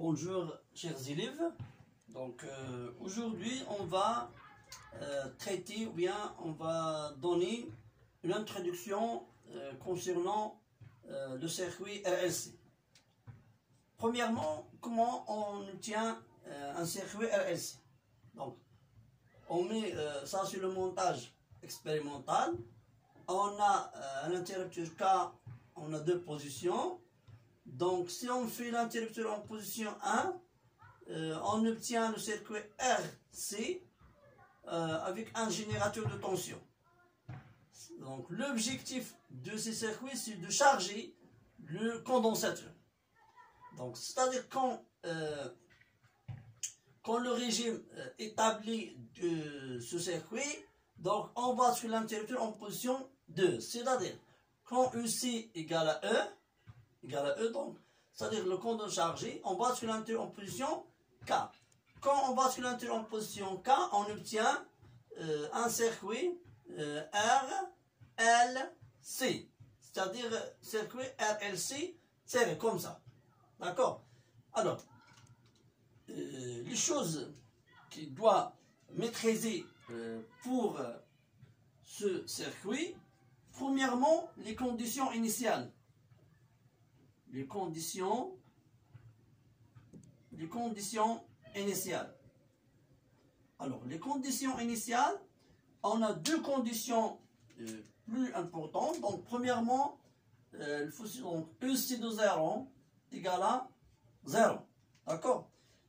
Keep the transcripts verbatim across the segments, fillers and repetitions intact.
Bonjour chers élèves, donc euh, aujourd'hui on va euh, traiter ou bien on va donner une introduction euh, concernant euh, le circuit R L C. Premièrement, comment on obtient euh, un circuit R L C? Donc on met euh, ça sur le montage expérimental, on a euh, un interrupteur K, on a deux positions. Donc, si on fait l'interrupteur en position un, euh, on obtient le circuit R C euh, avec un générateur de tension. Donc, l'objectif de ces circuits, c'est de charger le condensateur. Donc, c'est-à-dire quand, euh, quand le régime euh, établi de ce circuit, donc on va sur l'interrupteur en position deux. C'est-à-dire quand U C égale à E, égale à E, donc, c'est-à-dire le compte chargé, on va sur l'interrupteur en position K. Quand on va sur l'interrupteur en position K, on obtient euh, un circuit euh, R L C, c'est-à-dire euh, circuit R L C, c'est comme ça. D'accord? Alors, euh, les choses qu'il doit maîtriser euh, pour euh, ce circuit, premièrement, les conditions initiales. Les conditions, les conditions initiales. Alors, les conditions initiales, on a deux conditions euh, plus importantes. Donc, premièrement, euh, il faut donc E C de zéro égale à zéro. D'accord?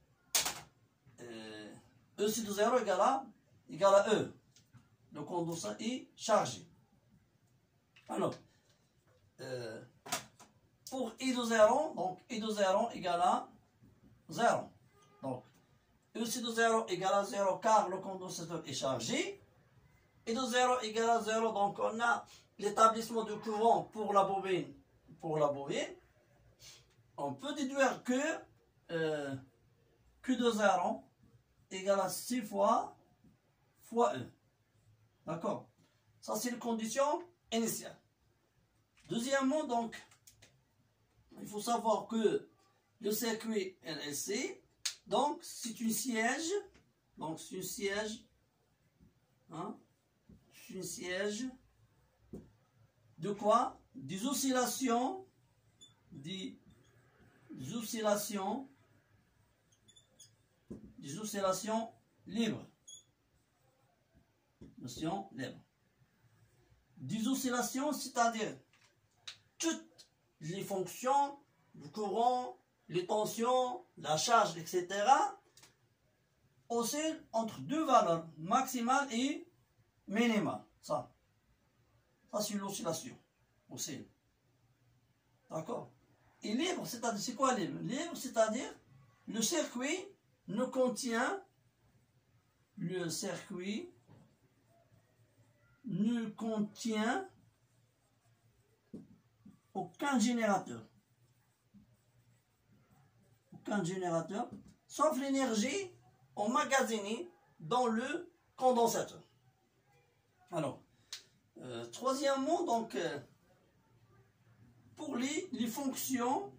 euh, E C de zéro égale à, égale à E. Le condensat est chargé. Alors, euh, pour I de zéro, donc I de zéro égale à zéro. Donc, E C de zéro égale à zéro car le condensateur est chargé. I de zéro égale à zéro, donc on a l'établissement de courant pour la bobine. Pour la bobine, on peut déduire que euh, Q de zéro égale à six fois fois E. D'accord? Ça, c'est la condition initiale. Deuxièmement, donc, il faut savoir que le circuit R L C, donc c'est une siège, donc c'est une siège, hein, c'est une siège de quoi? Des oscillations, des oscillations, des oscillations libres, oscillations libres, des oscillations, c'est-à-dire toutes les fonctions, le courant, les tensions, la charge, et cetera oscillent entre deux valeurs, maximale et minimale. Ça, ça c'est l'oscillation. Oscille. D'accord? Et libre, c'est-à-dire, c'est quoi libre? Libre, c'est-à-dire, le circuit ne contient, le circuit ne contient aucun générateur. Aucun générateur, sauf l'énergie emmagasinée dans le condensateur. Alors, euh, troisièmement, donc, euh, pour les, les fonctions,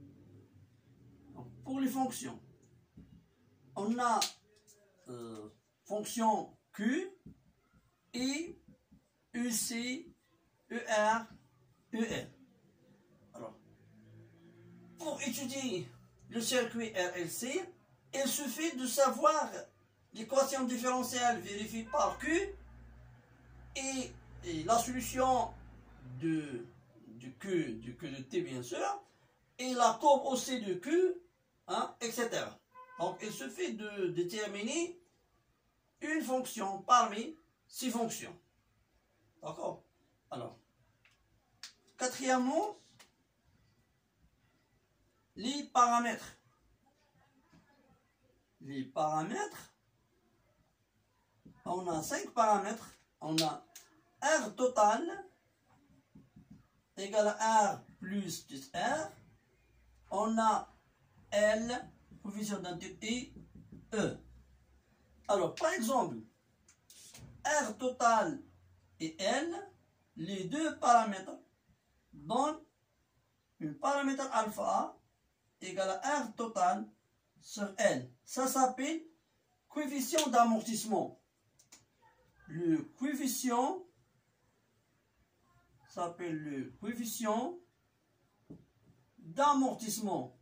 pour les fonctions, on a euh, fonction Q, I, U C, E R, E L. Alors, pour étudier le circuit R L C, il suffit de savoir l'équation différentielle vérifiée par Q et, et la solution de, de Q, de Q de T bien sûr, et la courbe aussi de Q, hein, et cetera. Donc il suffit de déterminer une fonction parmi six fonctions. D'accord? Alors, quatrièmement, les paramètres. Les paramètres, on a cinq paramètres. On a R total égale à R plus dix R. On a L, coefficient d'intensité, E. Alors, par exemple, R total et L, les deux paramètres donnent un paramètre alpha égale à R total sur L. Ça s'appelle coefficient d'amortissement. Le coefficient s'appelle le coefficient d'amortissement.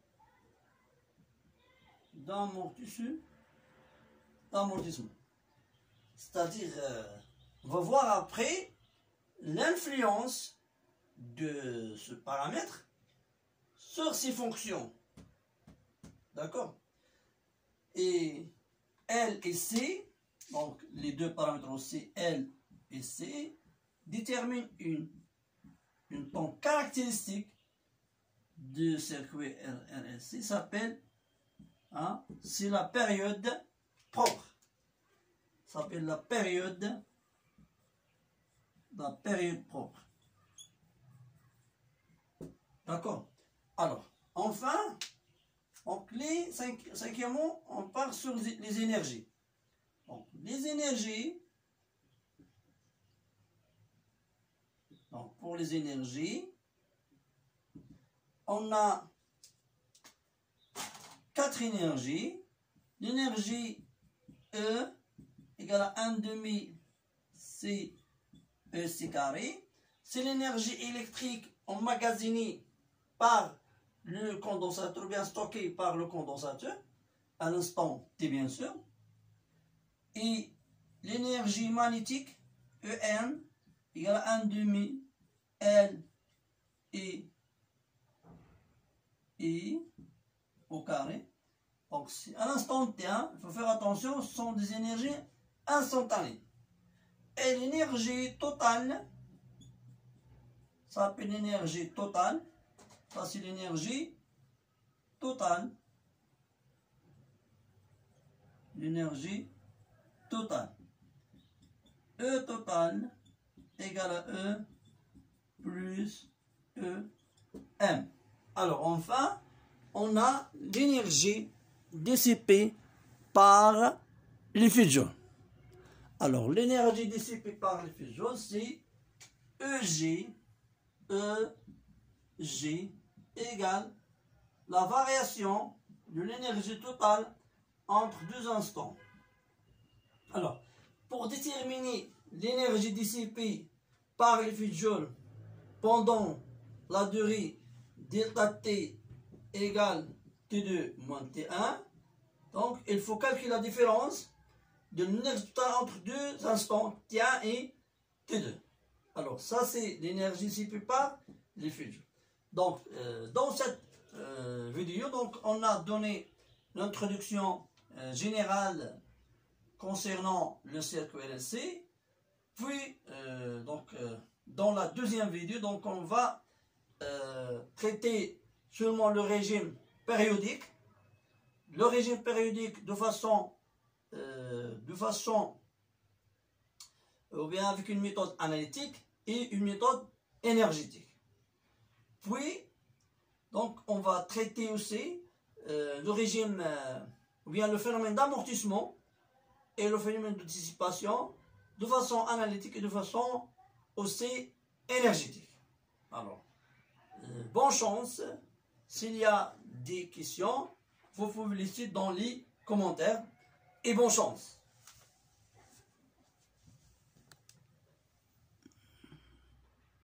D'amortissement. D'amortissement. C'est-à-dire, euh, on va voir après l'influence de ce paramètre sur ces fonctions. D'accord? Et L et C, donc les deux paramètres aussi, L et C, déterminent une, une temps caractéristique du circuit R L C, s'appelle, hein, c'est la période propre. Ça s'appelle la période, la période propre. D'accord? Alors, enfin, donc les cinq, cinquièmement, on part sur les énergies. Donc, les énergies, donc pour les énergies, on a quatre énergies. L'énergie E égale à un demi C E C carré. C'est l'énergie électrique emmagasinée par le condensateur, bien stocké par le condensateur, à l'instant T bien sûr. Et l'énergie magnétique, E N, égale à un demi L et I au carré. Donc à l'instant T, hein, il faut faire attention, ce sont des énergies instantanées. Et l'énergie totale, ça s'appelle l'énergie totale. Ça, c'est l'énergie totale. L'énergie totale. E total égale à E plus E M. Alors, enfin, on a l'énergie dissipée par les fusions. Alors, l'énergie dissipée par les fusions, c'est E G, E G égale la variation de l'énergie totale entre deux instants. Alors, pour déterminer l'énergie dissipée par les fusions pendant la durée delta T égale T deux moins T un, donc il faut calculer la différence de l'énergie totale entre deux instants T un et T deux. Alors, ça c'est l'énergie dissipée par les fusions. Donc, euh, dans cette euh, vidéo, donc, on a donné l'introduction euh, générale concernant le circuit R L C. Puis, euh, donc, euh, dans la deuxième vidéo, donc, on va euh, traiter seulement le régime périodique. Le régime périodique de façon, euh, de façon, ou bien avec une méthode analytique et une méthode énergétique. Puis, donc, on va traiter aussi euh, le régime, euh, ou bien le phénomène d'amortissement et le phénomène de dissipation de façon analytique et de façon aussi énergétique. Alors, euh, bonne chance. S'il y a des questions, vous pouvez les laisser dans les commentaires et bonne chance.